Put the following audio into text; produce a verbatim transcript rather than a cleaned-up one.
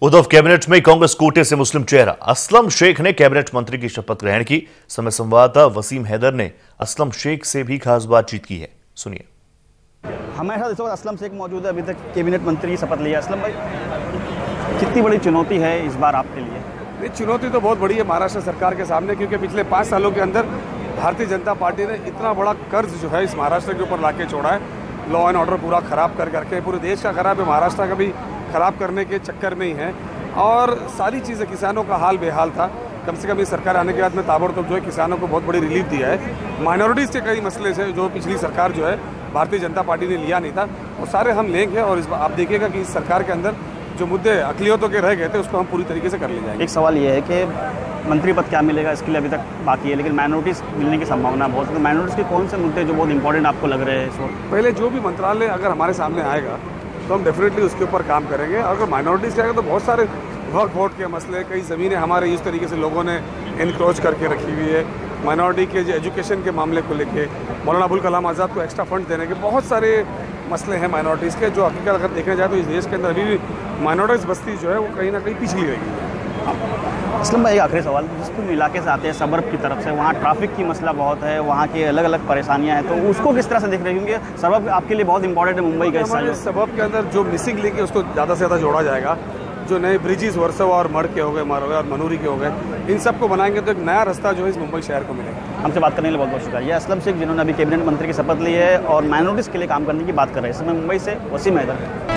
Uddhav cabinet में कांग्रेस कोटे से मुस्लिम चेहरा असलम शेख ने कैबिनेट मंत्री की शपथ ग्रहण की। समय संवाददाता वसीम हैदर ने असलम शेख से भी खास बातचीत की है, सुनिए। हमारे साथ इस वक्त असलम शेख मौजूद है। अभी तक कैबिनेट मंत्री की शपथ लिया। असलम भाई, कितनी बड़ी चुनौती है इस बार आपके लिए? ये चुनौती तो बहुत बड़ी है महाराष्ट्र सरकार के सामने, क्योंकि पिछले पाँच सालों के अंदर भारतीय जनता पार्टी ने इतना बड़ा कर्ज जो है इस महाराष्ट्र के ऊपर लाके छोड़ा है। लॉ एंड ऑर्डर पूरा खराब कर करके, पूरे देश का खराब है, महाराष्ट्र का भी खराब करने के चक्कर में ही है। और सारी चीज़ें, किसानों का हाल बेहाल था। कम से कम इस सरकार आने के बाद में ताबड़तोड़ जो है किसानों को बहुत बड़ी रिलीफ दिया है। माइनॉरिटीज़ के कई मसले से जो पिछली सरकार जो है भारतीय जनता पार्टी ने लिया नहीं था, वो सारे हम लेंगे। और इस आप देखिएगा कि इस सरकार के अंदर जो मुद्दे अकलियतों के रह गए थे उसको हम पूरी तरीके से कर ले जाएंगे। एक सवाल ये है कि मंत्री पद क्या मिलेगा, इसके लिए अभी तक बाकी है, लेकिन माइनॉरिटीज़ मिलने की संभावना बहुत है। तो माइनॉरिटीज़ के कौन से मुद्दे जो बहुत इंपॉर्टेंट आपको लग रहे हैं इस वक्त? पहले जो भी मंत्रालय अगर हमारे सामने आएगा तो हम डेफिनेटली उसके ऊपर काम करेंगे। अगर माइनॉरिटीज़ के आएगा तो बहुत सारे वर्क वोट के मसले, कई ज़मीनें हमारे इस तरीके से लोगों ने इनक्रोच करके रखी हुई है। माइनॉरिटी के जो एजुकेशन के मामले को लेके, मौलाना अबुल कलाम आज़ाद को एक्स्ट्रा फंड देने के बहुत सारे मसले हैं माइनॉरिटीज़ के, जो हकीकत अगर देखने जाए तो इस देश के अंदर अभी भी माइनॉरिटीज़ बस्ती जो है वो कहीं ना कहीं पिछड़ी रही है। असलम भाई, एक आखिरी सवाल, जिस तुम इलाके से आते हैं सबर्ब की तरफ से, वहाँ ट्रैफिक की मसला बहुत है, वहाँ की अलग अलग परेशानियाँ हैं, तो उसको किस तरह से देख रहे हैं? क्योंकि सबर्ब आपके लिए बहुत इंपॉर्टेंट है, मुंबई का हिस्सा है। सबर्ब के अंदर जो मिसिंग लिंक है उसको ज़्यादा से ज़्यादा जोड़ा जाएगा। जो नए ब्रिजेस वर्सोवा और मड़ के हो गए, मर और मनूरी के हो गए, इन सबको बनाएंगे तो एक नया रास्ता जो है इस मुंबई शहर को मिलेगा। हमसे बात करने के लिए बहुत बहुत शुक्रिया। ये असलम शेख, जिन्होंने अभी कैबिनेट मंत्री की शपथ ली है और माइनॉरिटीज़ के लिए काम करने की बात कर रहे हैं। इस समय मुंबई से वसीम हैदर।